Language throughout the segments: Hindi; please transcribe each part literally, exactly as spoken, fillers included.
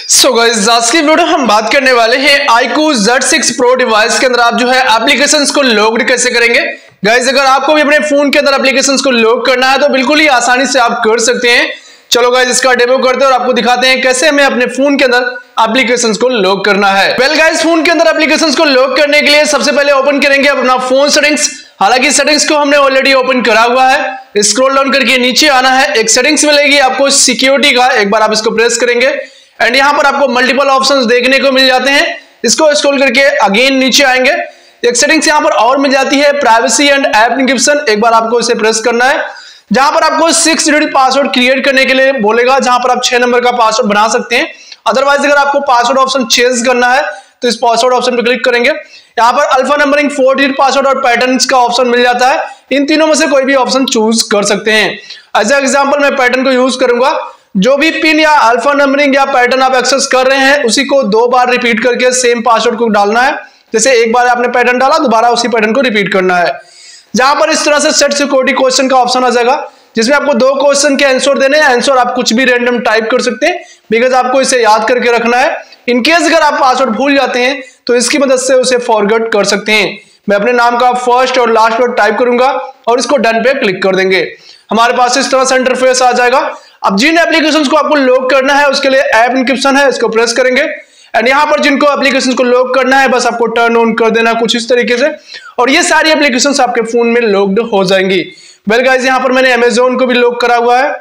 सो गाइस, आज की वीडियो हम बात करने वाले हैं iQOO Z six Pro device के अंदर आप जो है एप्लीकेशंस को लॉग कैसे करेंगे। गाइस, अगर आपको भी अपने फोन के अंदर एप्लीकेशंस को लॉग करना है तो बिल्कुल ही आसानी से आप कर सकते हैं। चलो गाइस, इसका डेमो करते हैं और आपको दिखाते हैं कैसे हमें अपने फोन के अंदर एप्लीकेशंस को लॉग करना है। वेल गाइस, फोन के अंदर एप्लीकेशंस को लॉग करने के लिए सबसे पहले ओपन करेंगे अपना फोन सेटिंग्स। हालांकि सेटिंग्स को हमने ऑलरेडी ओपन करा हुआ है। स्क्रॉल डाउन करके नीचे आना है, एक सेटिंग्स मिलेगी आपको सिक्योरिटी का, एक बार आप इसको प्रेस करेंगे एंड यहाँ पर आपको मल्टीपल ऑप्शंस देखने को मिल जाते हैं। इसको स्क्रॉल करके अगेन नीचे आएंगे, एक सेटिंग्स यहाँ पर और मिल जाती है प्राइवेसी एंड ऐप एन्क्रिप्शन, एक बार आपको इसे प्रेस करना है। जहां पर आपको सिक्स डिजिट पासवर्ड क्रिएट करने के लिए बोलेगा, जहां पर आप छह नंबर का पासवर्ड बना सकते हैं। अदरवाइज अगर आपको पासवर्ड ऑप्शन चेंज करना है तो इस पासवर्ड ऑप्शन पर क्लिक करेंगे। यहाँ पर alpha numbering, four digit password और पैटर्न्स का ऑप्शन मिल जाता है। इन तीनों में से कोई भी ऑप्शन चूज कर सकते हैं। एज एग्जाम्पल मैं पैटर्न को यूज करूंगा। जो भी पिन या अल्फा नंबरिंग या पैटर्न आप एक्सेस कर रहे हैं उसी को दो बार रिपीट करके सेम पासवर्ड को डालना है। जैसे एक बार आपने पैटर्न डाला, दोबारा उसी पैटर्न को रिपीट करना है। जहां पर इस तरह से सेट सिक्योरिटी क्वेश्चन का ऑप्शन आ जाएगा, जिसमें आपको दो क्वेश्चन के आंसर देने हैं। आंसर आप कुछ भी रैंडम टाइप कर सकते हैं, बिकॉज आपको इसे याद करके रखना है। इनकेस अगर आप पासवर्ड भूल जाते हैं तो इसकी मदद से उसे फॉरगेट कर सकते हैं। मैं अपने नाम का फर्स्ट और लास्ट वर्ड टाइप करूंगा और इसको डन पे क्लिक कर देंगे। हमारे पास इस तरह से इंटरफेस आ जाएगा। अब जिन एप्लीकेशंस को आपको लॉग करना है उसके लिए ऐप एन्क्रिप्शन है, इसको प्रेस करेंगे एंड यहाँ पर जिनको एप्लीकेशंस को लॉग करना है बस आपको टर्न ऑन कर देना कुछ इस तरीके से, और ये सारी एप्लीकेशंस आपके फोन में लॉग्ड हो जाएंगी। वेल गाइस, यहाँ पर मैंने अमेजोन को भी लॉग करा हुआ है।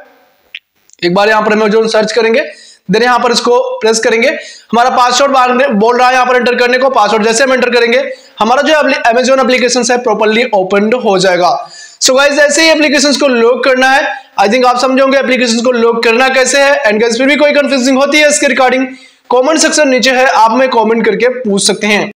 एक बार यहाँ पर अमेजोन सर्च करेंगे, देन यहाँ पर इसको प्रेस करेंगे। हमारा पासवर्ड बोल रहा है यहाँ पर एंटर करने को। पासवर्ड जैसे हम एंटर करेंगे हमारा जो अमेजोन एप्लीकेशन है प्रॉपर्ली ओपन हो जाएगा। सो गाइस, ऐसे ही एप्लीकेशंस को लॉग करना है। आई थिंक आप समझोगे एप्लीकेशंस को लॉग करना कैसे है। एंड गाइस, फिर भी कोई कंफ्यूजिंग होती है इसके रिगार्डिंग कमेंट सेक्शन नीचे है, आप में कमेंट करके पूछ सकते हैं।